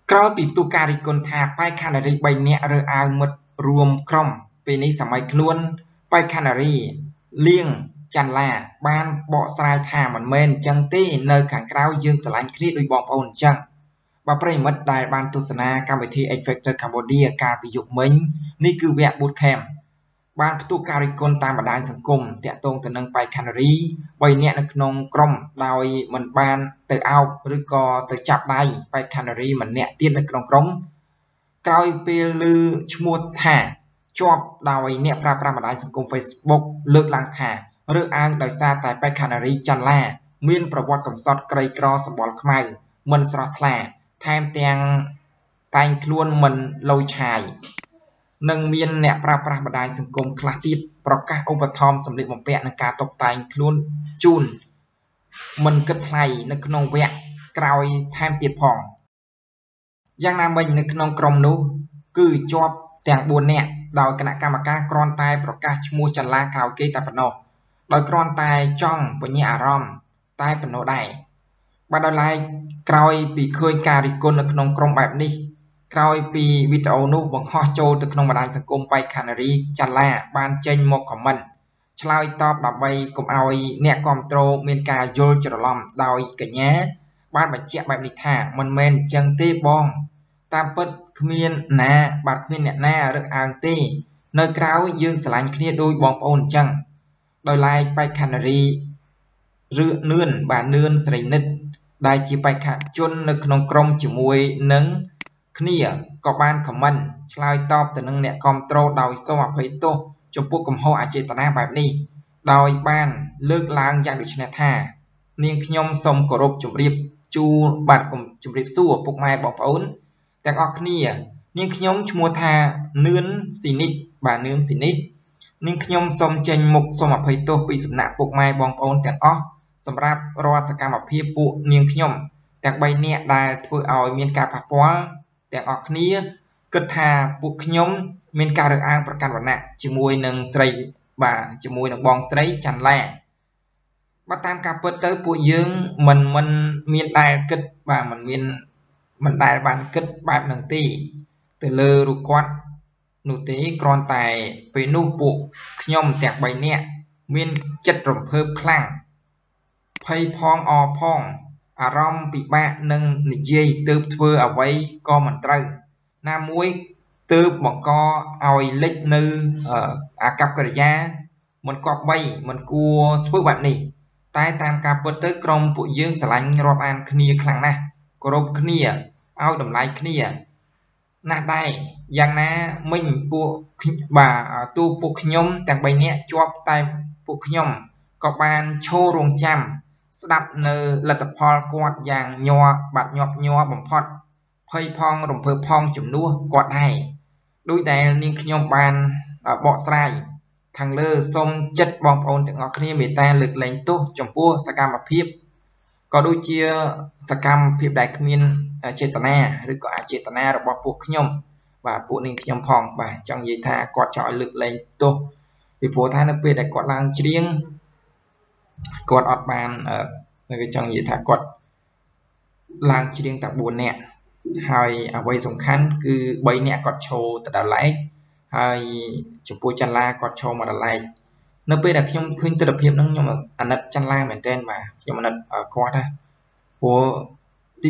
ក្រោយពីផ្ទុះការរិះគន់ថាបេក្ខនារី3នាក់រើសអើងមិត្តរួមក្រុមពេលនេះសម័យខ្លួនបេក្ខនារីលៀងច័ន្ទឡាបានបកស្រាយថាមិនមែនអញ្ចឹងទេនៅខាងក្រៅយើងស្រឡាញ់គ្នាដូចបងប្អូនអញ្ចឹងបើប្រិយមិត្តដែលបានទស្សនាកម្មវិធី X Factor Cambodia កាលពីយុគមិញនេះគឺវគ្គ Bootcamp បានផ្ទុះការរិះគន់តាមបណ្ដាញសង្គមតាក់ទងទៅនឹងបេក្ខនារី3នាក់នៅក្នុងក្រុមដោយមិនបានទៅអោបឬក៏ទៅចាប់ដៃបេក្ខនារីម្នាក់ទៀតនៅក្នុងក្រុមក្រោយពេលឮឈ្មោះថាជាប់ដោយអ្នកប្រើប្រាស់បណ្ដាញសង្គម Facebook លើកឡើងថារើសអើងដោយសារតែបេក្ខនារីច័ន្ទឡាមានប្រវត្តិកំសត់ក្រីក្រសម្បុរខ្មៅមិនស្រស់ថ្លាថែមទាំងតែងខ្លួនមិនលយឆាយនិងមានអ្នកប្រើប្រាស់បណ្ដាញសង្គមខ្លះទៀតប្រកាសឧបត្ថម្ភសម្លៀកបំពាក់និងការតុបតែងខ្លួនជូនមិនគិតថ្លៃនៅក្នុងវគ្គក្រោយថែមទៀតផងយ៉ាងណាមិញនៅក្នុងក្រុមនោះគឺជាប់ទាំង4នាក់ដោយគណៈកម្មការគ្រាន់តែប្រកាសឈ្មោះចន្លាក្រៅគេតែប៉ុណ្ណោះដោយគ្រាន់តែចង់ពញ្ញាអារម្មណ៍តែប៉ុណ្ណោះដែរបើដោយឡែកក្រោយពីឃើញការរិះគន់នៅក្នុងក្រុមបែបនេះក្រោយពីវីដេអូនោះបង្ហោះចូលទៅក្នុងបណ្ដាញសង្គមបេក្ខនារីច័ន្ទឡាបានចេញមកខមមិនឆ្លើយតបដើម្បីកុំឲ្យអ្នកគាំទ្រមានការយល់ច្រឡំដោយកញ្ញាបានបញ្ជាក់បែបនេះថាមិនមែនអញ្ចឹងទេបងតាមពិតគ្មានណាបាទគ្មានអ្នកណារើសអើងទេនៅក្រៅយើងស្រឡាញ់គ្នាដូចបងប្អូនអញ្ចឹងដោយឡែកបេក្ខនារីឬនឿនបាទនឿនស្រីនិតដែលជាបេក្ខជននៅក្នុងក្រុមជាមួយនឹងគ្នាក៏បានខមមិនឆ្លើយតបទៅនឹងអ្នកគាំទ្រដោយសូមអភ័យទោសចំពោះកំហុសអចេតនាបែបនេះដោយបានលើកឡើងយ៉ាងដូចនេះថានាងខ្ញុំសូមគោរពជម្រាបជូនបាទជម្រាបសួរពុកម៉ែបងប្អូនទាំងអស់គ្នានាងខ្ញុំឈ្មោះថានឿនស៊ីនិតបាទនឿនស៊ីនិតនាងខ្ញុំសូមចេញមុខសូមអភ័យទោសពីសំណាក់ពុកម៉ែបងប្អូនទាំងអស់សម្រាប់រាល់សកម្មភាពពួកនាងខ្ញុំទាំង3នាក់ដែលធ្វើឲ្យមានការប៉ះពាល់ទាំងអស់គ្នាគិតថាពួកខ្ញុំមានការរើសអើងប្រកាន់វណ្ណៈជាមួយនឹងស្រីបាទជាមួយនឹងបងស្រីច័ន្ទឡាបើតាមការពិតទៅពួកយើងមិនមានដែលគិតបាទមិនដែលបានគិតបែបហ្នឹងទេទៅលើរូបគាត់នោះទេគ្រាន់តែពេលនោះពួកខ្ញុំទាំង3នាក់មានចិត្តរំភើបខ្លាំងភ័យផងអផងអារម្មណ៍ពិបាកនឹងនិយាយទើបធ្វើអ្វីក៏មិនត្រូវណាមួយទើបបង្កឲ្យលេចនៅអាកប្បកិរិយាមិនគប្បីមិនគួរធ្វើបែបនេះតែតាមការពិតទៅក្រុមពួកយើងស្រឡាញ់រាប់អានគ្នាខ្លាំងណាស់គោរពគ្នាឲ្យតម្លៃគ្នាណាស់ដែរយ៉ាងណាមិញពួកបាទទូពួកខ្ញុំទាំង3នាក់ជាប់តែពួកខ្ញុំក៏បានឈររងចាំស្ដាប់នៅលទ្ធផលគាត់យ៉ាងញាប់ញ័របំផុតភ័យផងរំភើបផងជំនួសគាត់ដែរដោយដែលនាងខ្ញុំបានបកស្រាយខាងលើសូមចិត្តបងប្អូនទាំងអស់គ្នាមេត្តាលើកលែងទោសចំពោះសកម្មភាពក៏ដូចជាសកម្មភាពដែលគ្មានចេតនាឬក៏អចេតនារបស់ពួកខ្ញុំបាទពួកនាងខ្ញុំផងបាទចង់និយាយថាគាត់ចង់ឲ្យលើកលែងទោសពីព្រោះថានៅពេលដែលគាត់ឡើងច្រៀងគាត់អត់បានគេចង់និយាយថាគាត់ឡើងច្រៀងតែ4នាក់ហើយអ្វីសំខាន់គឺ3នាក់គាត់ឈរទៅដល់ឡែកហើយចំពោះចន្ទឡាគាត់ឈរមកដល់ឡែកនៅពេលដែលខ្ញុំឃើញទស្សនវិជ្ជាហ្នឹងខ្ញុំអាណិតចន្ទឡាមែនទែនបាទខ្ញុំអាណិតគាត់ណាព្រោះទី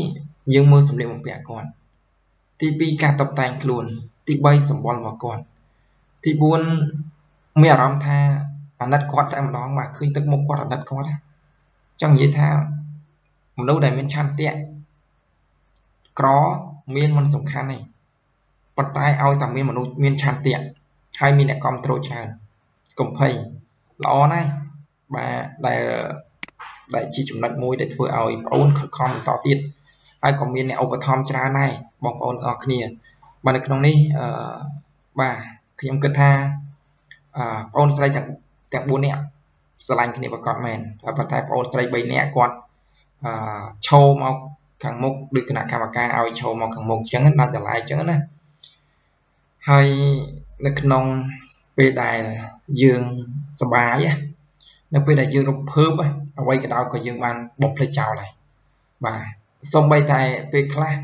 1យើងមើលសម្លៀកបំពាក់គាត់ទី2ការតុបតែងខ្លួនទី3សម្បុររបស់គាត់ទី4មានអារម្មណ៍ថាអាណិតគាត់តែម្ដងបាទឃើញទឹកមុខគាត់អាណិតគាត់ណាចង់និយាយថាមនុស្សដែលមានឆន្ទៈក្រមានមិនសំខាន់ទេប៉ុន្តែឲ្យតែមានមនុស្សមានឆន្ទៈហើយមានអ្នកគ្រប់គ្រងច្រើនកុំភ័យល្អណាស់បាទដែលជាចំណុចមួយដែលធ្វើឲ្យបងប្អូនខិតខំបន្តទៀតហើយក៏មានអ្នកឧបត្ថម្ភច្រើនដែរបងប្អូនទាំងអស់គ្នាបាទនៅក្នុងនេះបាទខ្ញុំគិតថាបងប្អូនស្រីទាំង4នាក់ស្រឡាញ់គ្នាប្រកបមែនប៉ុន្តែបងប្អូនស្រី3នាក់គាត់ឈោមកខាងមុខដូចគណៈកម្មការឲ្យឈោមកខាងមុខអញ្ចឹងដល់តម្លៃអញ្ចឹងណាហើយនៅក្នុងពេលដែលយើងសប្បាយនៅពេលដែលយើងរំភើបអ្វីក៏ដោយក៏យើងបានបំភ្លេចចោលហើយបាទសូម្បីតែពេលខ្លះ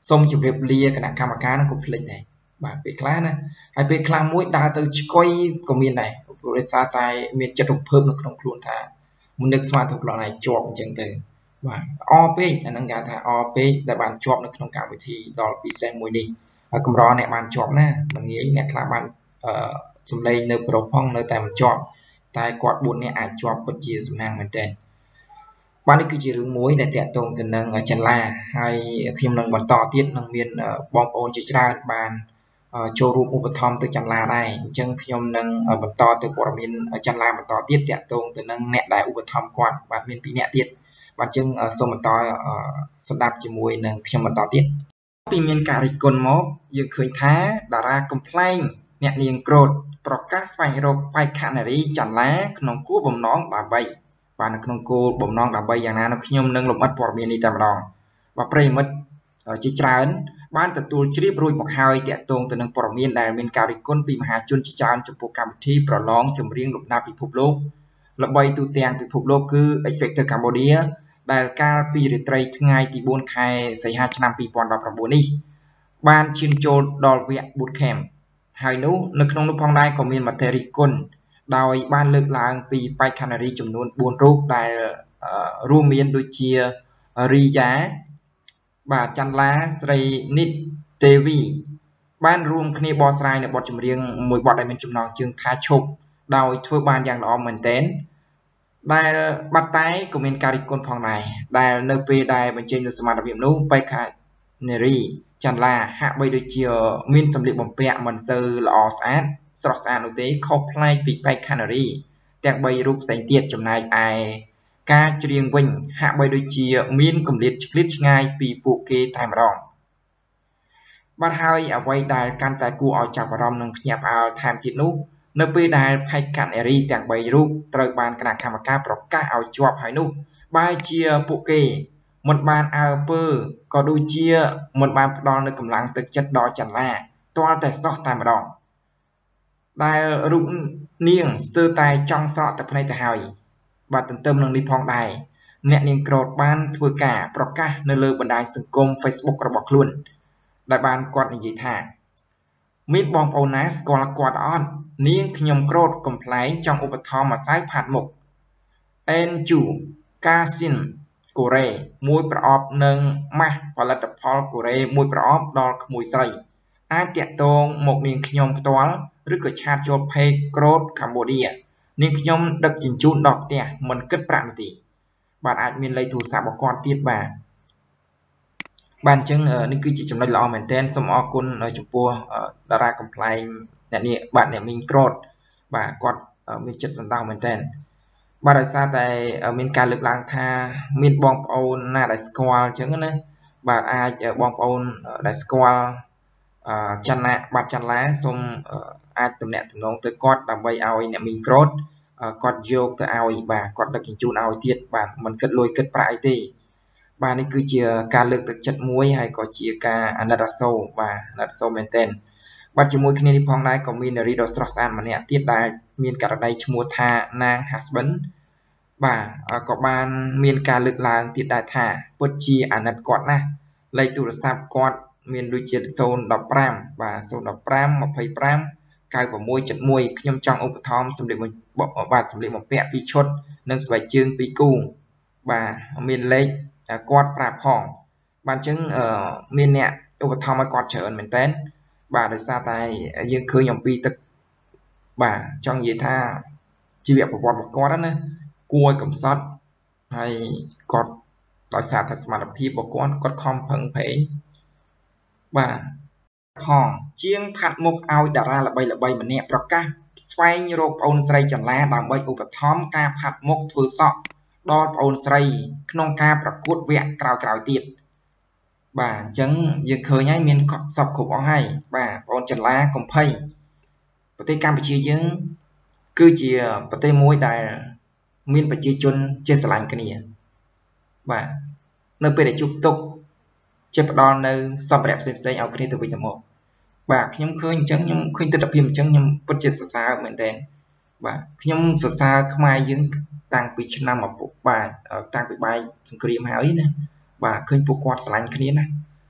សូមជម្រាបលាគណៈកម្មការនឹងកុំភ្លេចដែរបាទពេលខ្លះណាហើយពេលខ្លះមួយដើរទៅឆ្កុយក៏មានដែរព្រោះដោយសារតែមានចិត្តរំភើបនៅក្នុងខ្លួនថាមុននឹកស្មារតីខ្លួនឯងជាប់អញ្ចឹងទៅបាទអរពេកអាហ្នឹងគេថាអរពេកដែលបានជាប់នៅក្នុងកម្មវិធីដល់ពិសេសមួយនេះហើយកម្រអ្នកបានជាប់ណាមិនងាយអ្នកខ្លះបានសំឡេងនៅប្រុសផងនៅតែមិនជាប់តែគាត់4នាក់អាចជាប់ពិតជាសំណាងមែនទែនបាទនេះគឺជារឿងមួយដែលតាក់ទងទៅនឹងចន្លាហើយខ្ញុំនឹងបន្តទៀតនឹងមានបងប្អូនជាច្រើនបានចូលរួមឧបត្ថម្ភទៅចន្លាដែរអញ្ចឹងខ្ញុំនឹងបន្តទៅព័ត៌មានចន្លាបន្តទៀតតាក់ទងទៅនឹងអ្នកដែលឧបត្ថម្ភគាត់បាទមាន2អ្នកទៀតបាទអញ្ចឹងសូមបន្តស្ដាប់ជាមួយនឹងខ្ញុំបន្តទៀតពីមានការរិះគន់មកយើងឃើញថាតារាកំ pl ែងអ្នកនាងក្រោតប្រកាសស្វែងរកបេក្ខនារីចន្លាក្នុងគោលបំណងដើម្បីបាទនៅក្នុងគោលបំណងដើម្បីយ៉ាងណានៅខ្ញុំនឹងលម្អិតព័ត៌មាននេះតែម្ដងបាទប្រិយមិត្តជាច្រើនបានទទួលជ្រាបរួចមកហើយតាក់ទងទៅនឹងព័ត៌មានដែលមានការរិះគន់ពីមហាជនជាច្រើនចំពោះកម្មវិធីប្រឡងចម្រៀងលំដាប់ពិភពលោកល្បីទូទាំងពិភពលោកគឺ X Factor Cambodia ដែលកាលពីរាត្រីថ្ងៃទី4ខែសីហាឆ្នាំ2019នេះបានឈានចូលដល់វគ្គ Boot Camp ហើយនោះនៅក្នុងនោះផងដែរក៏មានមតិរិះគន់ដោយបានលើកឡើងពីបេក្ខនារីចំនួន4រូបដែលរួមមានដូចជារីយ៉ាបាទចន្លាស្រីនិតទេវីបានរួមគ្នាបកស្រាយនៅបទចម្រៀងមួយបទដែលមានចំណងជើងថាឈប់ដោយធ្វើបានយ៉ាងល្អមែនទែនដែលបាត់តែក៏មានការរិះគន់ផងដែរដែលនៅពេលដែលបញ្ចេញនូវសមត្ថភាពនោះបេក្ខនារីចន្លាហាក់បីដូចជាមានសម្លៀកបំពាក់មិនសូវល្អស្អាតស្រស់ស្អាតនោះទេខុសប្លែកពីបេក្ខនារីទាំង3រូបផ្សេងទៀតចំណែកឯការច្រៀងវិញហាក់បីដូចជាមានគម្លាតឆ្លៀតឆ្ងាយពីពួកគេតែម្ដងបាទហើយអ្វីដែលកាន់តែគួរឲ្យចាប់អារម្មណ៍និងភ្ញាក់ផ្អើលថែមទៀតនោះនៅពេលដែលបេក្ខនារីទាំង3រូបត្រូវបានគណៈកម្មការប្រកាសឲ្យជាប់ហើយនោះបែរជាពួកគេមិនបានអើពើក៏ដូចជាមិនបានផ្ដល់នូវកម្លាំងទឹកចិត្តដល់ចន្លាទាល់តែសោះតែម្ដងដែលរូបនាងស្ទើរតែចង់ស្រក់ទឹកភ្នែកទៅហើយបាទទន្ទឹមនឹងនេះផងដែរអ្នកនាងក្រោតបានធ្វើការប្រកាសនៅលើបណ្ដាញសង្គម Facebook របស់ខ្លួនដែលបានគាត់និយាយថាមានបងប្អូនណាស្គាល់គាត់អត់នាងខ្ញុំក្រោតកំ pl ែងចង់ឧបត្ថម្ភម្សៅផាត់មុខអេនជូកាស៊ីនកូរ៉េមួយប្រអប់និងម៉ាស់ផលិតផលកូរ៉េមួយប្រអប់ដល់ក្មួយស្រីអាចតាក់ទងមកនាងខ្ញុំផ្ទាល់ឬក៏ឆាតចូល page ក្រោតកម្ពុជានាងខ្ញុំដឹកជញ្ជូនដល់ផ្ទះមិនគិតប្រាក់នោះទេបាទអាចមានលេខទូរស័ព្ទរបស់គាត់ទៀតបាទអញ្ចឹងនេះគឺជាចំណុចល្អមែនទែនសូមអរគុណចំពោះតារាកំ pl ែងអ្នកនេះបាទអ្នកមីងក្រោតបាទគាត់មានចិត្តសន្តោសមែនទែនបាទដោយសារតែមានការលើកឡើងថាមានបងប្អូនណាដែលស្គាល់អញ្ចឹងណាបាទអាចបងប្អូនដែលស្គាល់ចន្លាបាទចន្លាសូមអាចទំនាក់ទំនងទៅគាត់ដើម្បីឲ្យអ្នកមីងក្រោតគាត់យកទៅឲ្យបាទគាត់ដឹកជញ្ជូនឲ្យទៀតបាទមិនគិតលុយគិតប្រាក់អីទេបាទនេះគឺជាការលើកទឹកចិត្តមួយហើយក៏ជាការអាណិតអាសូរបាទអាណិតអាសូរមែនទែនបាទជាមួយគ្នានេះផងដែរក៏មាននារីដ៏ស្រស់ស្អាតម្នាក់ទៀតដែលមានករណីឈ្មោះថានាង husband បាទក៏បានមានការលើកឡើងទៀតដែរថាពិតជាអាណិតគាត់ណាស់លេខទូរស័ព្ទគាត់មានដូចជា015បាទ015 25 9671ខ្ញុំចង់ឧបត្ថម្ភសម្លៀកបាទសម្លៀកបំពាក់2ឈុតនិងស្បែកជើង2គូបាទមានលេខគាត់ប្រាប់ផងបាទអញ្ចឹងមានអ្នកឧបត្ថម្ភឲ្យគាត់ច្រើនមែនតើបាទដោយសារតែយើងឃើញអំពីទឹកបាទចង់និយាយថាជីវប្រវត្តិរបស់គាត់ណាគួរឲ្យកំសត់ហើយគាត់ដោយសារតែសមត្ថភាពរបស់គាត់ខំប្រឹងប្រែងបាទផងជាងផាត់មុខឲ្យតារាល្បីម្នាក់ប្រកាសស្វែងរកប្អូនស្រីចន្លាដើម្បីឧបត្ថម្ភការផាត់មុខធ្វើសក់ដល់ប្អូនស្រីក្នុងការប្រកួតវគ្គក្រោយៗទៀតបាទអញ្ចឹងយើងឃើញហើយមានសពគ្រប់អស់ហើយបាទប្អូនចន្លាកំភៃប្រទេសកម្ពុជាយើងគឺជាប្រទេសមួយដែលមានប្រជាជនចេះស្រឡាញ់គ្នាបាទនៅពេលដែលជួបទុក្ខចេះផ្ដល់នៅសម្ភារៈផ្សេងៗឲ្យគ្នាទៅវិញទៅមកបាទខ្ញុំឃើញអញ្ចឹងខ្ញុំឃើញទស្សនវិជ្ជាអញ្ចឹងខ្ញុំពិតជាសរសើរមែនទែនបាទខ្ញុំសរសើរខ្មែរយើងតាំងពីឆ្នាំបាទតាំងពីបាយសង្គ្រាមហើយណាបាទឃើញពួកគាត់ស្រឡាញ់គ្នាណា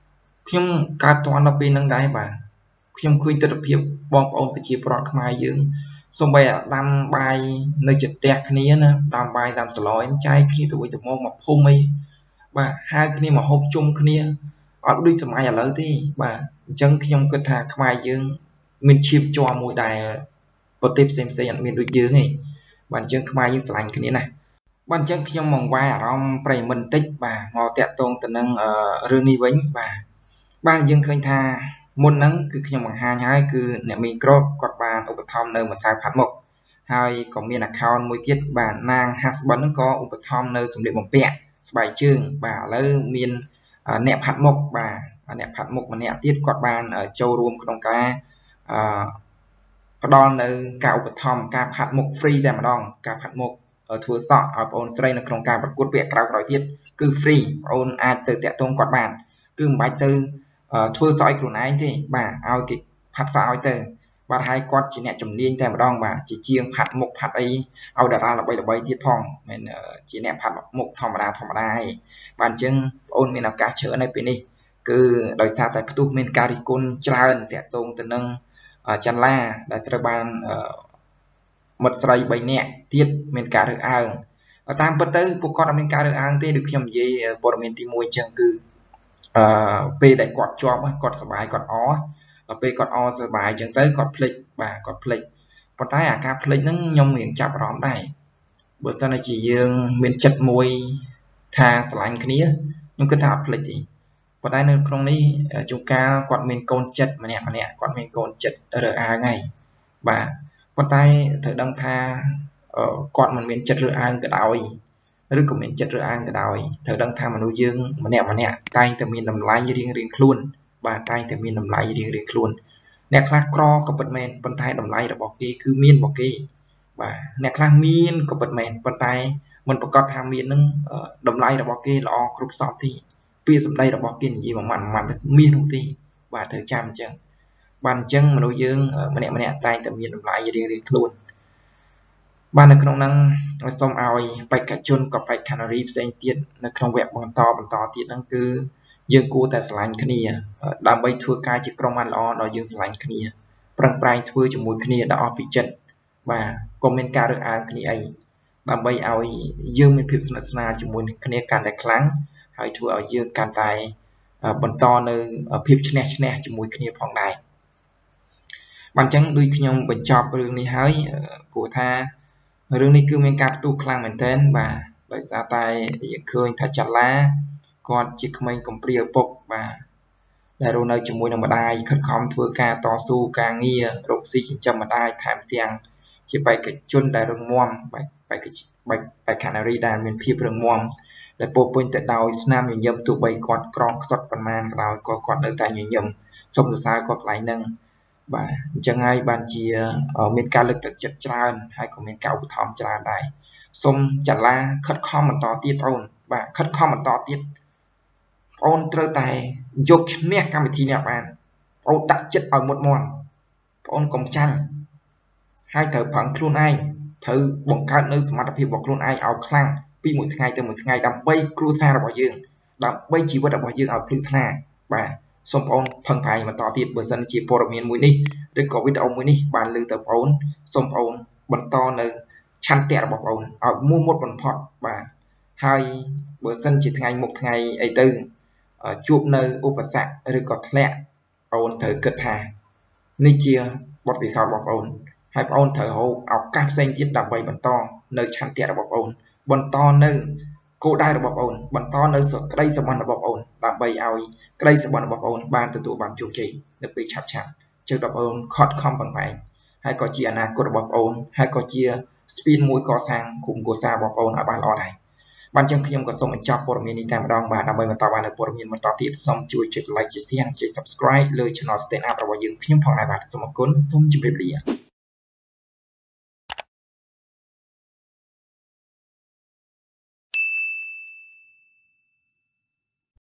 ខ្ញុំកើតតន់ដល់ពេលហ្នឹងដែរបាទខ្ញុំឃើញទស្សនវិជ្ជាបងប្អូនប្រជាប្រដ្ឋខ្មែរយើងសូម្បីតែដាំបាយនៅចិត្តផ្ទះគ្នាណាដាំបាយដាំសឡយចែកគ្នាទៅវិញទៅមកភូមិអីបាទហៅគ្នាមកហូបជុំគ្នាអត់ដូចសម័យឥឡូវទេបាទអញ្ចឹងខ្ញុំគិតថាខ្មែរយើងមានឈាមជ័រមួយដែលប្រទេសផ្សេងៗអត់មានដូចយើងទេបាទអញ្ចឹងខ្មែរយើងស្រឡាញ់គ្នាណាស់បាទអញ្ចឹងខ្ញុំមកវាយអារម្មណ៍ប្រិយមិត្តបន្តិចបាទមកតាក់ទងទៅនឹងរឿងនេះវិញបាទយើងឃើញថាមុនហ្នឹងគឺខ្ញុំបង្ហាញហើយគឺអ្នកមីក្រូគាត់បានឧបត្ថម្ភនៅម្សៅផាត់មុខហើយក៏មាន account មួយទៀតបាទនាង husband ហ្នឹងក៏ឧបត្ថម្ភនៅសម្លៀកបំពាក់ស្បែកជើងបាទឥឡូវមានអ្នកផាត់មុខបាទអ្នកផាត់មុខម្នាក់ទៀតគាត់បានចូលរួមក្នុងការផ្ដល់នៅការឧបត្ថម្ភការផាត់មុខ free តែម្ដងការផាត់មុខធ្វើសក់ឲ្យបងអូនស្រីនៅក្នុងការប្រកួតពាក្យក្រោយទៀតគឺ free បងអូនអាចទៅតាក់ទងគាត់បានគឺមិនបាច់ទៅធ្វើសក់ឲ្យខ្លួនឯងទេបាទឲ្យគេផាត់សក់ឲ្យទៅបាទហើយគាត់ជាអ្នកជំនាញតែម្ដងបាទជាជាងផាត់មុខផាត់អីឲ្យតារាល្បីៗទៀតផងមិនជាអ្នកផាត់មុខធម្មតាឯងបាទអញ្ចឹងបងអូនមានឱកាសច្រើននៅពេលនេះគឺដោយសារតែផ្ទុះមានការរិះគន់ច្រើនតាក់ទងទៅនឹងចន្ទឡាដែលត្រូវបានមិត្តស្រី3នាក់ទៀតមានការរើសអើងតាមពិតទៅពួកគាត់អត់មានការរើសអើងទេដូចខ្ញុំនិយាយព័ត៌មានទី1អញ្ចឹងគឺពេលដែលគាត់ជាប់គាត់សប្បាយគាត់ដល់ពេលគាត់សប្បាយអញ្ចឹងទៅគាត់ភ្លេចបាទគាត់ភ្លេចប៉ុន្តែអាការភ្លេចហ្នឹងខ្ញុំរៀងចាប់អារម្មណ៍ដែរបើសិនជាយើងមានចិត្តមួយថាស្រឡាញ់គ្នាខ្ញុំគិតថាអត់ភ្លេចទេប៉ុន្តែនៅក្នុងនេះជួនកាលគាត់មានកូនចិត្តម្នាក់គាត់មានកូនចិត្តរើសអើងហើយបាទប៉ុន្តែត្រូវដឹងថាគាត់មិនមានចិត្តរើសអើងក៏ដោយឬក៏មានចិត្តរើសអើងក៏ដោយត្រូវដឹងថាមនុស្សយើងម្នាក់តែងតែមានតម្លៃរៀងខ្លួនបាទតែងតែមានតម្លៃរៀងខ្លួនអ្នកខ្លះក្រក៏ពិតមែនប៉ុន្តែតម្លៃរបស់គេគឺមានរបស់គេបាទអ្នកខ្លះមានក៏ពិតមែនប៉ុន្តែមិនប្រកាសថាមាននឹងតម្លៃរបស់គេល្អគ្រប់សពទេពាក្យសម្ដីរបស់គេនិយាយមួយម៉ាត់មាននោះទេបាទត្រូវចាំអញ្ចឹងបាទអញ្ចឹងមនុស្សយើងម្នាក់តែងតែមានតម្លៃរៀងខ្លួនបាទនៅក្នុងហ្នឹងសូមឲ្យបេក្ខជនក៏បេក្ខនារីផ្សេងទៀតនៅក្នុងវគ្គបន្តទៀតហ្នឹងគឺយើងគួរតែស្រឡាញ់គ្នាដើម្បីធ្វើការជាក្រុមបានល្អដល់យើងស្រឡាញ់គ្នាប្រឹងប្រែងធ្វើជាមួយគ្នាដល់អស់ពីចិត្តបាទកុំមានការរើសអើងគ្នាអីដើម្បីឲ្យយើងមានភាពស្និទ្ធស្នាលជាមួយនឹងគ្នាកាន់តែខ្លាំងហើយធ្វើឲ្យយើងកាន់តែបន្តនៅភាពឈ្នះជាមួយគ្នាផងដែរបាទអញ្ចឹងដូចខ្ញុំបញ្ចប់រឿងនេះហើយព្រោះថារឿងនេះគឺមានការផ្ទុះខ្លាំងមែនទែនបាទដោយសារតែយើងឃើញថាចន្ទឡាគាត់ជាក្មេងកំព្រាឪពុកបាទដែលរស់នៅជាមួយនឹងម្ដាយខិតខំធ្វើការតស៊ូការងាររកស៊ីចិញ្ចឹមម្ដាយថែមទាំងជាបេក្ខជនដែលរឹងមាំបេក្ខនារីដែលមានភាពរឹងមាំដែលពោពេញទៅដោយស្នាមញញឹមទោះបីគាត់ក្រខ្សត់ប៉ុន្មានក៏ដោយក៏គាត់នៅតែញញឹមសូមសរសើរគាត់កន្លែងហ្នឹងបាទអញ្ចឹងហើយបានជាមានការលើកទឹកចិត្តច្រើនហើយក៏មានការឧបត្ថម្ភច្រើនដែរសូមចន្ទឡាខិតខំបន្តទៀតបងអូនបាទខិតខំបន្តទៀតបងអូនត្រូវតែយកឈ្នះកម្មវិធីនេះបានបងអូនដាក់ចិត្តឲ្យមុតមន់បងអូនកុំចាញ់ហើយត្រូវប្រឹងខ្លួនឯងត្រូវបង្កើតនៅសមត្ថភាពរបស់ខ្លួនឯងឲ្យខ្លាំងពីមួយថ្ងៃទៅមួយថ្ងៃដើម្បីគ្រួសាររបស់យើងដើម្បីជីវិតរបស់យើងឲ្យភ្លឺថ្លាបាទសូមបងអូនផឹងប្រែងបន្តទៀតបើសិនជាព័ត៌មានមួយនេះឬក៏វីដេអូមួយនេះបានលើទៅបងអូនសូមបងអូនបន្តនៅឆន្ទៈរបស់បងអូនឲ្យមោះមុតបំផុតបាទហើយបើសិនជាថ្ងៃមុខថ្ងៃអីទៅជួបនៅឧបសគ្គឬក៏ធ្លាក់បងអូនត្រូវគិតថានេះជាបទពិសោធន៍របស់បងអូនហើយបងអូនត្រូវរកឱកាសផ្សេងទៀតដើម្បីបន្តនៅឆន្ទៈរបស់បងអូនបន្តនៅគោលដៅរបស់បងអូនបន្តនៅក្តីសម្បត្តិរបស់បងអូនដើម្បីឲ្យក្តីសម្បត្តិរបស់បងអូនបានទទួលបានជោគជ័យនៅពេលឆាប់ជឿដល់បងអូនខិតខំប្រឹងប្រែងហើយក៏ជាអនាគតរបស់បងអូនហើយក៏ជាស្ពានមួយកសាងគុំគូសាររបស់បងអូនឲ្យបានល្អដែរបាទអញ្ចឹងខ្ញុំក៏សូមបញ្ចប់ព័ត៌មាននេះតែម្ដងបាទដើម្បីបន្តបាននៅព័ត៌មានបន្តទៀតសូមជួយចុច like ចុច share និងចុច subscribe លើ Channel Stand Up របស់យើងខ្ញុំផងដែរបាទសូមអរគុណសូមជម្រាបលា